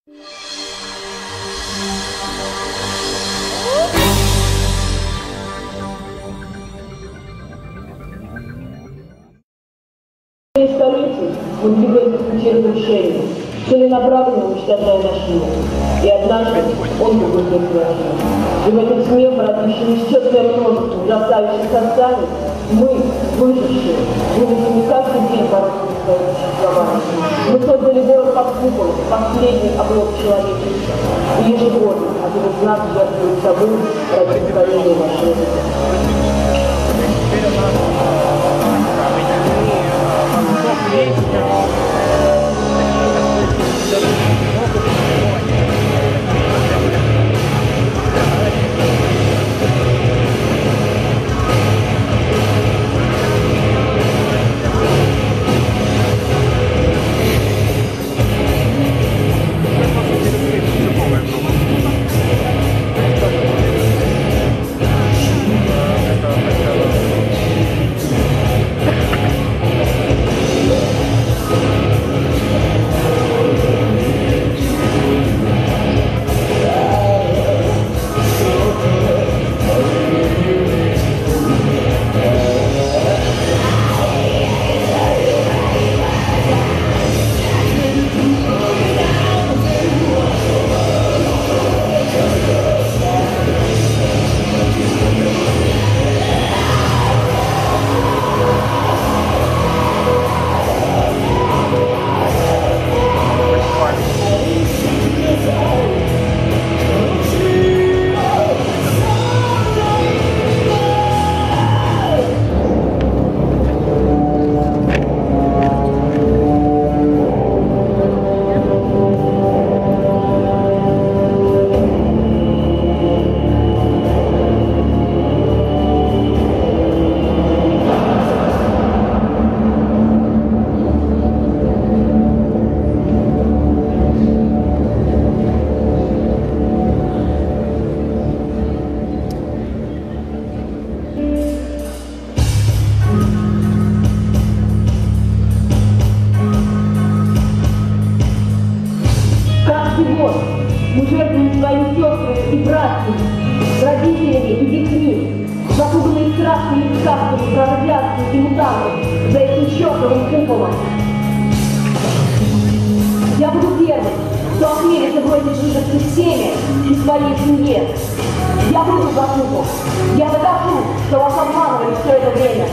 Столетий мы двигаемся в пути разрушения, целенаправленно уничтожая наш мир. И однажды он будет неотвратим. И в этой тьме, породившей несчетное множество ужасающих созданий, мы, выжившие, вынуждены каждый день бороться за свое существование. Мы создали город под куполом, последний облог человечества. И ежегодно один из нас жертвует собой ради покорения нашего мира. Мы жертвуем своими сестрами и братьями, родителями и детьми, запуганные страшными сказками про радиацию и мутантов за этим чертовым куполом. Я буду первым, кто осмелится бросить вызов системе и своей семье. Я буду за купол. Я докажу, что вас обманывали все это время.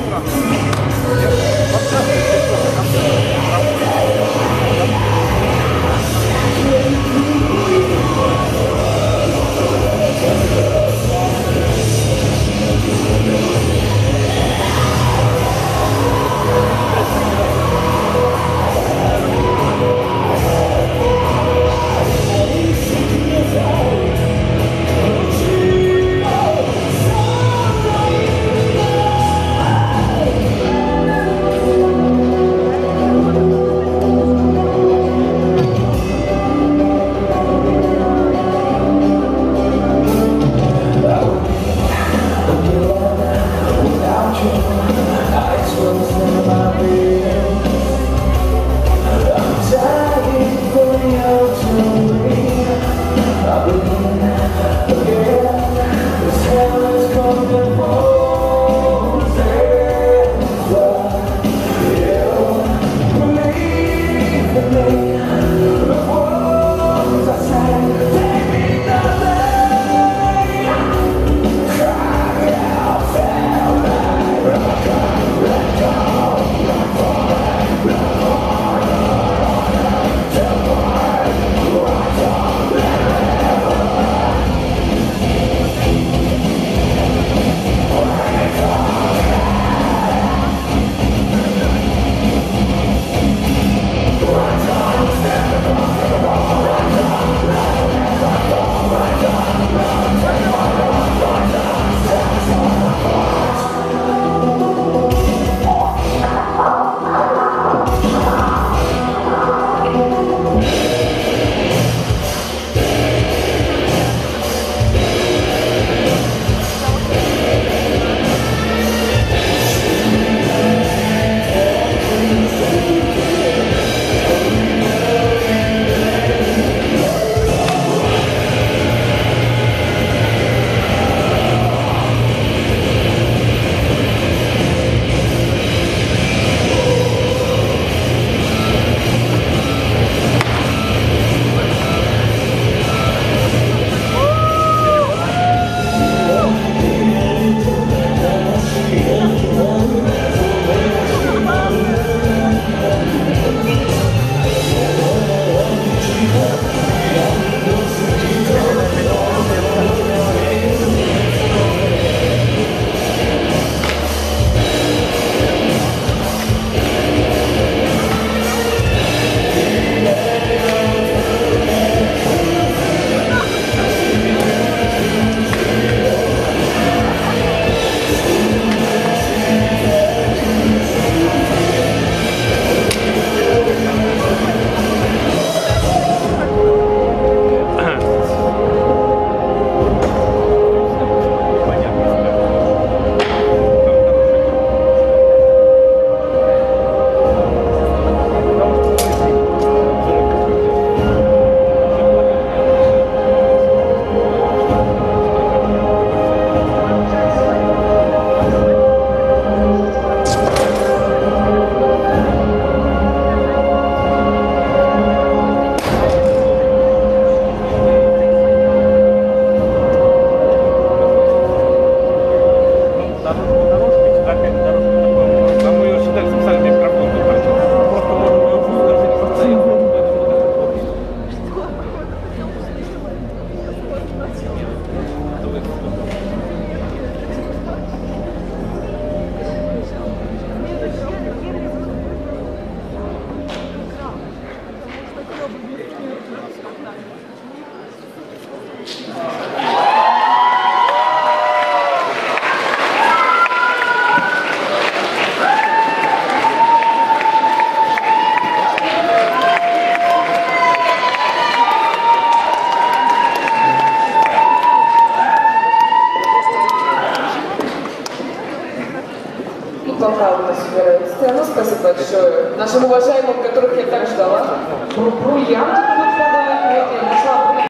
И пока у нас собирает сцену, спасибо большое нашим уважаемым, которых я так ждала. Проявьте, кто-то подает.